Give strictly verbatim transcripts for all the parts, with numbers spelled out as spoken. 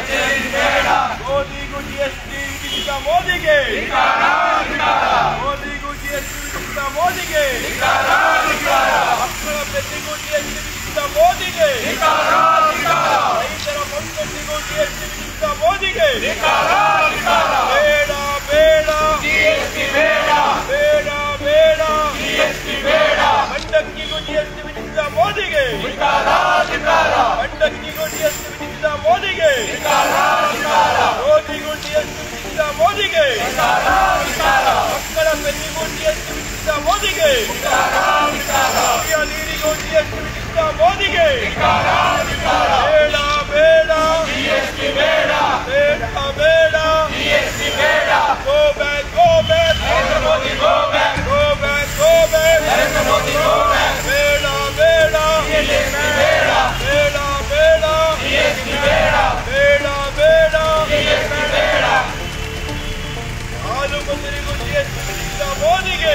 ಮೋದಿಗೂ GST ವಿಧಿಸಿದ ಮೋದಿಗೆ, ಮೋದಿಗೂ GST ವಿಧಿಸಿದ ಮೋದಿಗೆ, ಮಕ್ಕಳ ಬೆನ್ನಿಗೂ ಜಿಎಸ್ಟಿ ವಿಧಿಸಿದ ಮೋದಿಗೆ, ರೈತರ ಸಂಪತ್ತಿಗೂ ಜಿಎಸ್ಟಿ ವಿಧಿಸಿದ ಮೋದಿಗೆ ಬೇಡ ಬೇಡ ಬೇಡ ಬೇಡ ಬೇಡ ಮಂಡಕ್ಕಿಗೂ ಜಿಎಸ್ಟಿ ವಿಧಿಸಿದ ಮೋದಿಗೆ, ಮಂಡಕ್ಕಿಗೂ ಜಿಎಸ್ಟಿ ವಿಧಿಸಿದ ಮೋದಿಗೆ, ಮೋದಿಗೂ ಜಿಎಸ್ಟಿ ವಿಧಿಸಿದ ಮೋದಿಗೆ, ಮಕ್ಕಳ ಬೆನ್ನಿಗೂ ಜಿಎಸ್ಟಿ ವಿಧಿಸಿದ ಮೋದಿಗೆ, ಕುಡಿಯ ನೀರಿಗೂ ಜಿಎಸ್ಟಿ ವಿಧಿಸಿದ ಮೋದಿಗೆ ಬೇಡ ಬೇಡ ಬೇಡ ಬೇಡ ಬೇಡ go back go back Modi go back go back go back Modi go back ಬೇಡ ಬೇಡ ಬೇಡ ಬೇಡ ಬೇಡ ಬೇಡ ಬೇಡ ಬೇಡ ಹಾಲು ಮೊಸರಿಗೂ ಜಿಎಸ್ಟಿ ವಿಧಿಸಿದ ಮೋದಿಗೆ,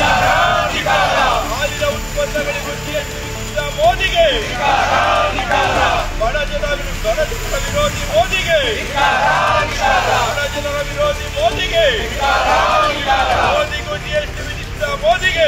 ಹಾಲಿನ ಉತ್ಪನ್ನಗಳಿಗೂ ಜಿಎಸ್ಟಿ ವಿಧಿಸಿದ ಮೋದಿಗೆ ಬಡ ಜನ ಬಡ ಜನರ ವಿರೋಧಿ ಮೋದಿಗೆ, ಬಡ ಜನರ ವಿರೋಧಿ ಮೋದಿಗೆ, ಮೋದಿಗೂ ಜಿಎಸ್ಟಿ ವಿಧಿಸಿದ ಮೋದಿಗೆ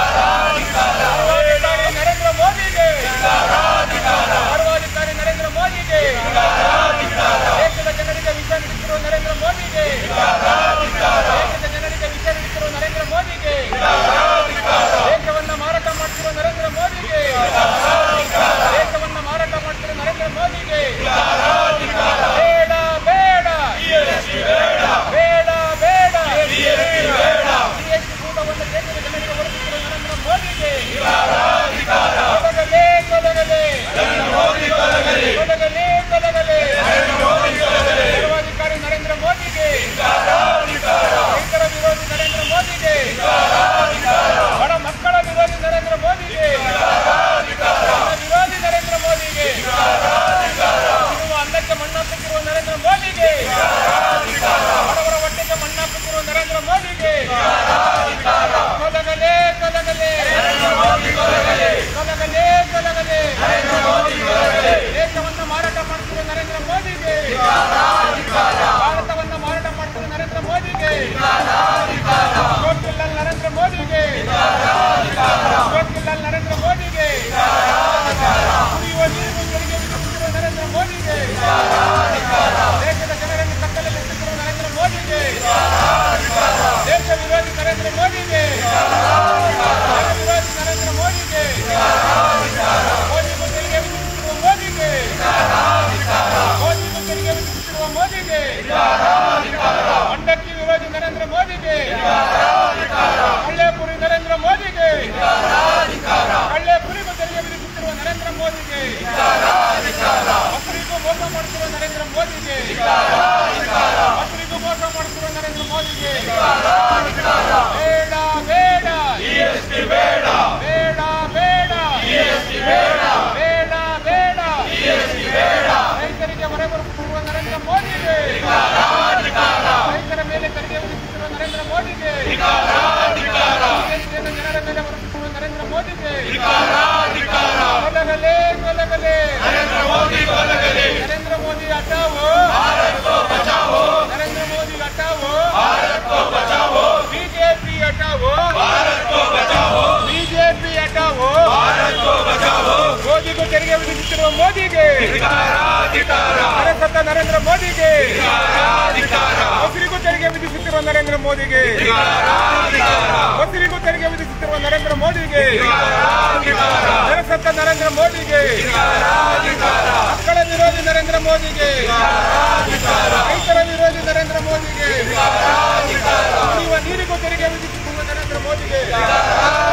ನರೇಂದ್ರ ಮೋದಿಗೆ, ಸರ್ವಾಧಿಕಾರಿ ನರೇಂದ್ರ ಮೋದಿಗೆ, ದೇಶದ ಜನರಿಗೆ ವಿಷ ನೀಡುತ್ತಿರುವ ನರೇಂದ್ರ ಮೋದಿಗೆ, ದೇಶದ ಜನರಿಗೆ ವಿಷ ನೀಡುತ್ತಿರುವ ನರೇಂದ್ರ ಮೋದಿಗೆ, ದೇಶವನ್ನ ಮಾರಾಟ ಮಾಡ್ತಿರುವ ನರೇಂದ್ರ ಮೋದಿಗೆ, ದೇಶವನ್ನ ಮಾರಾಟ ಮಾಡ್ತಿರುವ ನರೇಂದ್ರ ಮೋದಿಗೆ ಬೇಡ ಬೇಡ ಬೇಡ ಬೇಡ ಜಿಎಸ್ಟಿ ಕೂಟವನ್ನು ದೇಶದ ಜನರಿಗೆ ಹೊರಡಿಸಿರುವ ನರೇಂದ್ರ ಮೋದಿಗೆ ತೊಲಗಲೇ ತೊಲಗಲೇ ತೊಲಗಲೇ ತೊಲಗಲೇ ಸರ್ವಾಧಿಕಾರಿ ನರೇಂದ್ರ ಮೋದಿಗೆ, ರೈತರ ವಿರೋಧಿ ನರೇಂದ್ರ ಮೋದಿಗೆ, ಬಡ ಮಕ್ಕಳ ವಿರೋಧಿ ನರೇಂದ್ರ ಮೋದಿಗೆ, ವಿರೋಧಿ ನರೇಂದ್ರ ಮೋದಿಗೆ, ಇರುವ ಅನ್ನಕ್ಕೆ ಮಣ್ಣಾಕುತ್ತಿರುವ ನರೇಂದ್ರ ಮೋದಿಗೆ, ಬಡವರ ಹೊಟ್ಟೆಗೆ ಮಣ್ಣಾಕುತ್ತಿರುವ ನರೇಂದ್ರ ಮೋದಿಗೆ ತೊಲಗಲೇ ತೊಲಗಲೇ ತೊಲಗಲೇ ತೊಲಗಲೇ ದೇಶವನ್ನು ಮಾರಾಟ ಮಾಡ್ತಿರುವ ನರೇಂದ್ರ ಮೋದಿಗೆ, ಭಾರತವನ್ನು ಮಾರಾಟ ಮಾಡ್ತಿರುವ ನರೇಂದ್ರ ಮೋದಿಗೆ ಗೊತ್ತಿಲ್ಲ ನರೇಂದ್ರ ಮೋದಿಗೆ, ಗೊತ್ತಿಲ್ಲ ನರೇಂದ್ರ ಮೋದಿಗೆ, ಕುಡಿಯುವ ನೀರು ತೆರಿಗೆ ವಿಧಿಸುತ್ತಿರುವ ನರೇಂದ್ರ ಮೋದಿಗೆ, ದೇಶದ ಜನರನ್ನು ಕತ್ತಲಲ್ಲಿಸುತ್ತಿರುವ ನರೇಂದ್ರ ಮೋದಿಗೆ, ದೇಶ ವಿರೋಧಿ ನರೇಂದ್ರ ಮೋದಿಗೆ, ಜನ ವಿರೋಧಿ ನರೇಂದ್ರ ಮೋದಿಗೆ, ಮೋದಿಗೂ ತೆರಿಗೆ ವಿಧಿಸುತ್ತಿರುವ ಮೋದಿಗೆ, ಮೋದಿಗೂ ತೆರಿಗೆ ವಿಧಿಸುತ್ತಿರುವ ಮೋದಿಗೆ, ಮಂಡಕ್ಕಿ ವಿರೋಧಿ ನರೇಂದ್ರ ಮೋದಿಗೆ, ಕಳ್ಳೆಪುರಿ ನರೇಂದ್ರ ಮೋದಿಗೆ, ಕಳ್ಳೆಪುರಿಗೂ ತೆರಿಗೆ ವಿಧಿಸುತ್ತಿರುವ ನರೇಂದ್ರ ಮೋದಿಗೆ, ಮಕ್ಕಳಿಗೂ ಮೋಸ ಮಾಡುತ್ತಿರುವ ನರೇಂದ್ರ ಮೋದಿಗೆ, ಮಕ್ಕಳಿಗೂ ಮೋಸ ಮಾಡುತ್ತಿರುವ ನರೇಂದ್ರ ಮೋದಿಗೆ ಬೇಡ ಬೇಡ ಬೇಡ ಬೇಡ ಬೇಡ ಬೇಡ ಬೇಡ ರೈತರಿಗೆ ಹೊರೆ ಬರುತ್ತಿರುವ ನರೇಂದ್ರ ಮೋದಿಗೆ, ರೈತರ ಮೇಲೆ ತೆರಿಗೆ ವಿಧಿಸುತ್ತಿರುವ ನರೇಂದ್ರ ಮೋದಿಗೆ, ದೇಶದ ಜನರ ಮೇಲೆ ಬರುತ್ತಿರುವ ನರೇಂದ್ರ ಮೋದಿಗೆ ತೊಲಗಲೇ ತೊಲಗಲೇ ನರೇಂದ್ರ ಮೋದಿ ಹಟಾವೋ, ನರೇಂದ್ರ ಮೋದಿ ಹಟಾವೋ, ಬಿಜೆಪಿ ಹಟಾವೋ, ಬಿಜೆಪಿ ಹಟಾವೋ, ಮೋದಿಗೂ ತೆರಿಗೆ ವಿಧಿಸುತ್ತಿರುವ ಮೋದಿಗೆ, ಸತ್ತ ನರೇಂದ್ರ ಮೋದಿಗೆ, ಮೊಸರಿಗೂ ತೆರಿಗೆ ವಿಧಿಸುತ್ತಿರುವ ನರೇಂದ್ರ ಮೋದಿಗೆ, ಮೊಸರಿಗೂ ತೆರಿಗೆ ವಿಧಿಸುತ್ತಿರುವ ನರೇಂದ್ರ ಮೋದಿಗೆ, ಸತ್ತ ನರೇಂದ್ರ ಮೋದಿಗೆ, ಮಕ್ಕಳ ವಿರೋಧಿ ನರೇಂದ್ರ ಮೋದಿಗೆ, ರೈತರ ವಿರೋಧಿ ನರೇಂದ್ರ ಮೋದಿಗೆ, ಕುಡಿಯುವ ನೀರಿಗೂ ತೆರಿಗೆ ವಿಧಿಸುತ್ತಿರುವ ನರೇಂದ್ರ ಮೋದಿಗೆ